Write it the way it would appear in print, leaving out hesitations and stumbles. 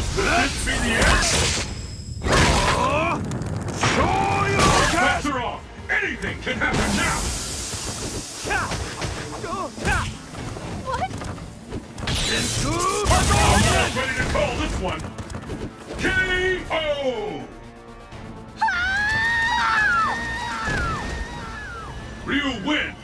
Could this be the end? Bats are off! Anything can happen now! What? I'm ready to call this one! K.O. Ryu wins!